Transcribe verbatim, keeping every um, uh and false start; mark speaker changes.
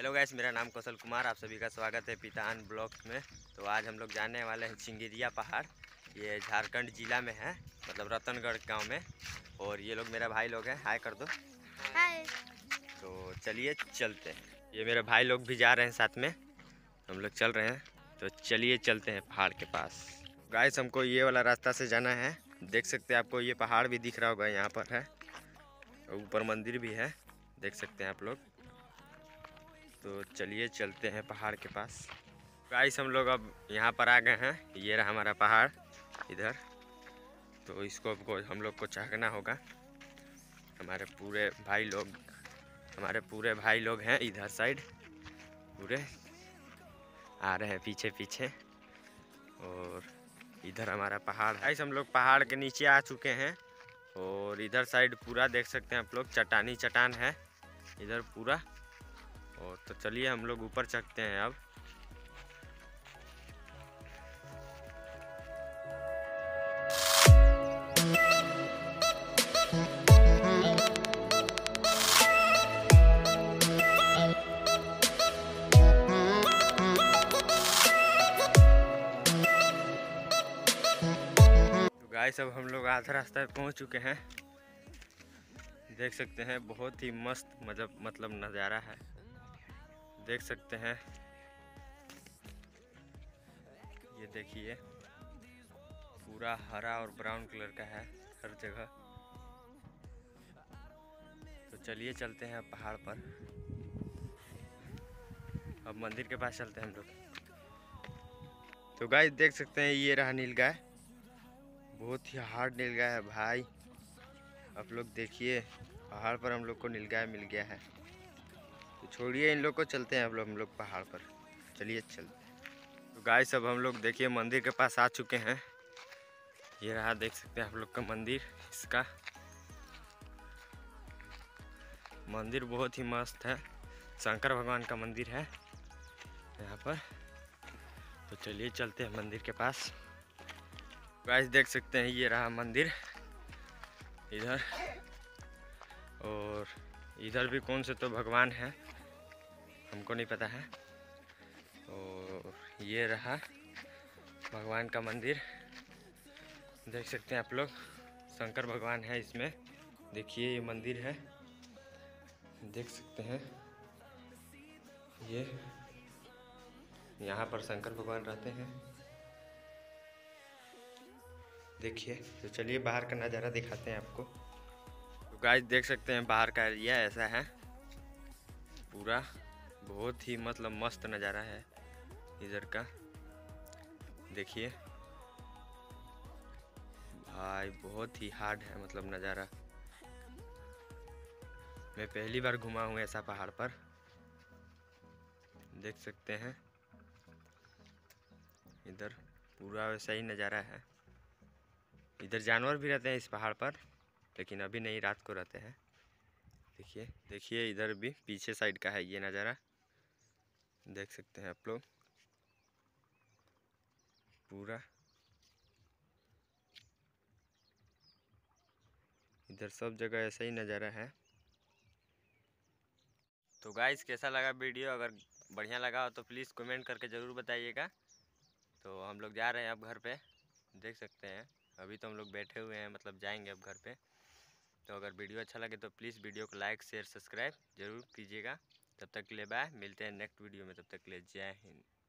Speaker 1: Hello guys, मेरा नाम कौशल कुमार, आप सभी का स्वागत है पितान ब्लॉग्स में। तो आज हम लोग जाने वाले हैं चिंगिरिया पहाड़। ये झारखंड जिला में है, मतलब रतनगढ़ गांव में। और ये लोग मेरा भाई लोग हैं, हाय कर दो।
Speaker 2: हाय।
Speaker 1: तो चलिए चलते हैं, ये मेरे भाई लोग भी जा रहे हैं साथ में, हम लोग चल रहे हैं। तो चलिए चलते हैं पहाड़ के पास। गाइस हमको ये वाला रास्ता से जाना है, देख सकते हैं आपको ये पहाड़ भी दिख रहा होगा, यहाँ पर है, ऊपर मंदिर भी है, देख सकते हैं आप लोग। तो चलिए चलते हैं पहाड़ के पास। गाइस हम लोग अब यहाँ पर आ गए हैं, ये रहा हमारा पहाड़ इधर। तो इसको को हम लोग को चढ़ना होगा। हमारे पूरे भाई लोग हमारे पूरे भाई लोग हैं इधर साइड, पूरे आ रहे हैं पीछे पीछे। और इधर हमारा पहाड़ है। गाइस हम लोग पहाड़ के नीचे आ चुके हैं और इधर साइड पूरा देख सकते हैं आप लोग, चट्टानी चट्टान है इधर पूरा। और तो चलिए हम लोग ऊपर चढ़ते हैं अब। तो गाइस अब हम लोग आधा रास्ता पहुंच चुके हैं, देख सकते हैं बहुत ही मस्त मतलब मतलब नज़ारा है, देख सकते हैं। ये देखिए पूरा हरा और ब्राउन कलर का है हर जगह। तो चलिए चलते हैं अब पहाड़ पर, अब मंदिर के पास चलते हैं हम लोग। तो गाइस देख सकते हैं ये रहा नीलगाय, बहुत ही हार्ड नीलगाय है भाई। आप लोग देखिए पहाड़ पर हम लोग को नीलगाय मिल गया है। तो छोड़िए इन लोग को, चलते हैं अब लोग हम लोग पहाड़ पर, चलिए चलते हैं। तो गाइस अब हम लोग देखिए मंदिर के पास आ चुके हैं, ये रहा देख सकते हैं आप लोग का मंदिर। इसका मंदिर बहुत ही मस्त है, शंकर भगवान का मंदिर है यहाँ पर। तो चलिए चलते हैं मंदिर के पास। गाइस देख सकते हैं ये रहा मंदिर इधर, और इधर भी कौन से तो भगवान हैं, हमको नहीं पता है। और ये रहा भगवान का मंदिर, देख सकते हैं आप लोग, शंकर भगवान है इसमें। देखिए ये मंदिर है, देख सकते हैं ये, यहाँ पर शंकर भगवान रहते हैं, देखिए। तो चलिए बाहर का नज़ारा दिखाते हैं आपको। तो गाइस देख सकते हैं बाहर का एरिया ऐसा है पूरा, बहुत ही मतलब मस्त नज़ारा है इधर का, देखिए भाई बहुत ही हार्ड है मतलब नज़ारा। मैं पहली बार घुमा हूँ ऐसा पहाड़ पर, देख सकते हैं इधर पूरा वैसा ही नज़ारा है। इधर जानवर भी रहते हैं इस पहाड़ पर, लेकिन अभी नहीं, रात को रहते हैं। देखिए देखिए इधर भी पीछे साइड का है ये नज़ारा, देख सकते हैं आप लोग पूरा। इधर सब जगह ऐसा ही नज़ारा है। तो गाइस कैसा लगा वीडियो, अगर बढ़िया लगा हो तो प्लीज़ कमेंट करके ज़रूर बताइएगा। तो हम लोग जा रहे हैं अब घर पे, देख सकते हैं अभी तो हम लोग बैठे हुए हैं, मतलब जाएंगे अब घर पे। तो अगर वीडियो अच्छा लगे तो प्लीज़ वीडियो को लाइक शेयर सब्सक्राइब जरूर कीजिएगा। तब तक के लिए बाय, मिलते हैं नेक्स्ट वीडियो में, तब तक के लिए जय हिंद।